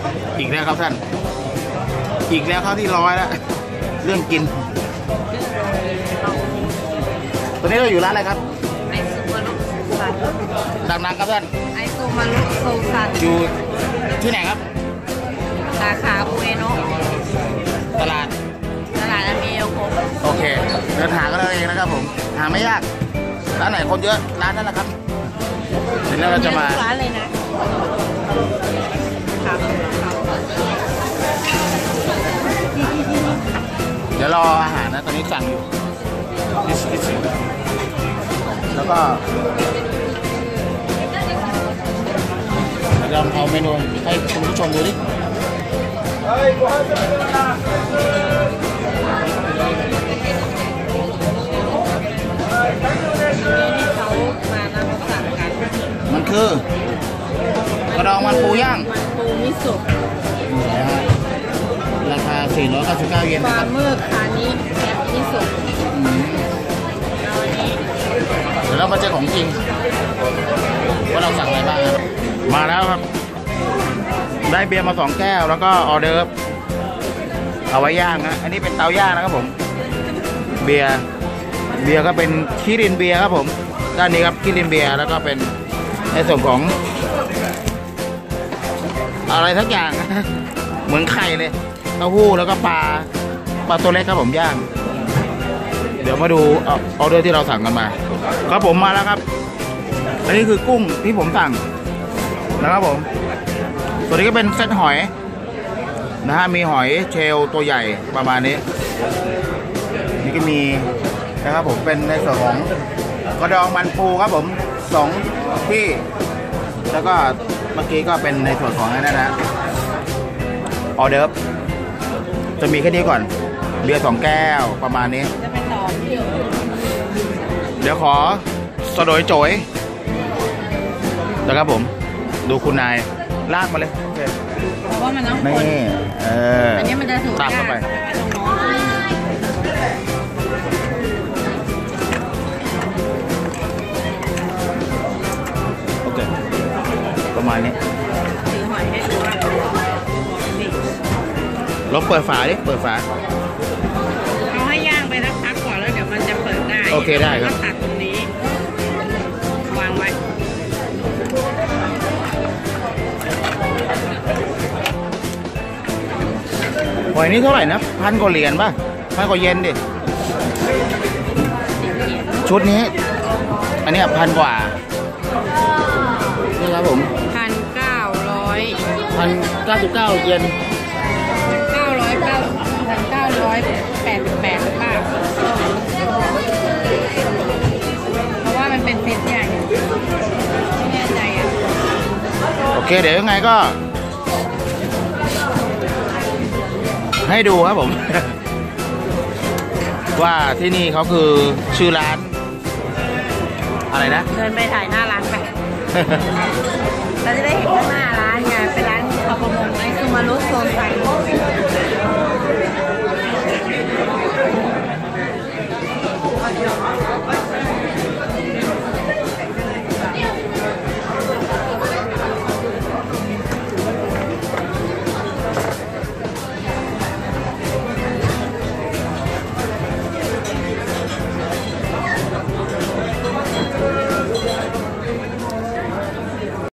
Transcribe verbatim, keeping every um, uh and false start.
อีกแล้วครับท่านอีกแล้วเข้าที่ร้อยแล้วเรื่องกินตอนนี้เราอยู่ร้านอะไรครับไอซูมารุโซซันดังๆครับท่านไอซูมารุโซซันอยู่ที่ไหนครับสาขาอุเอโนะตลาดตลาดอเมโยโกะโอเคเดินหากันเราเองนะครับผมหาไม่ยากร้านไหนคนเยอะร้านนั้นแหละครับเดี๋ยวเราจะมาร้านเลยนะเดี๋ยวรออาหารนะตอนนี้สั่งอยู่แล้วก็ลองเอาเมนูให้คุณผู้ชมดูดิมันคือกระดองมันปูย่างมันปูมิโซะราคาสี่ร้อยเก้าสิบเก้าเยนปลาหมึกคานิมิโซะเดี๋ยวเรามาเจอของจริงว่าเราสั่งอะไรบ้างมาแล้วครับได้เบียร์มาสองแก้วแล้วก็ออเดิร์ฟเอาไว้ย่างนะอันนี้เป็นเตาย่างนะครับผมเบียร์เบียร์ก็เป็นคิรินเบียร์ครับผมด้านนี้ครับคิรินเบียร์แล้วก็เป็นในส่วนของอะไรทั้งอย่างเหมือนไข่เลยเต้าหู้แล้วก็ปลาปลาตัวเล็กครับผมย่างเดี๋ยวมาดูออเดอร์ที่เราสั่งกันมาครับผมมาแล้วครับอันนี้คือกุ้งที่ผมสั่งนะครับผมตัวนี้ก็เป็นเซตหอยนะฮะมีหอยเชลล์ตัวใหญ่ประมาณนี้นี่ก็มีนะครับผมเป็นในส่วนของกระดองมันปูครับผมสองที่แล้วก็เมื่อกี้ก็เป็นในส่วนของนั่นนะออเดิร์ฟจะมีแค่นี้ก่อนเบียร์สองแก้วประมาณนี้จะเป็นต่อเดี๋ยวขอสะโดยโจยนะครับผมดูคุณนายลากมาเลยเพราะว่ามันต้องคนนี่เอออันนี้มันจะถูกตามเข้าไปโอเคประมาณนี้ถือหอยให้ดูว่าลองเปิดฝาดิเปิดฝาเอาให้ย่างไปสักพักก่อนแล้วเดี๋ยวมันจะเปิดได้โอเคได้ครับก็ตัดตรงนี้วางไว้หอยนี้เท่าไหร่นะพันกว่าเหรียญป่ะพันกว่าเยนดิชุดนี้อันนี้พันกว่านี่ครับผมพันเก้าร้อยพันเก้าสิบเก้าเยนเก้าร้อยเก้าพันเก้าร้อยแปดสิบแปดหรือเปล่าเพราะว่ามันเป็นเซตใหญ่ไม่แน่ใจอ่ะโอเคเดี๋ยวยังไงก็ให้ดูครับผม ว่าที่นี่เขาคือชื่อร้านอะไรนะเดินไปถ่ายหน้าร้านไปเราจะได้เห็นข้างหน้าร้านไงเป็นร้านข้าวประมงไอซูมารุโซนไซ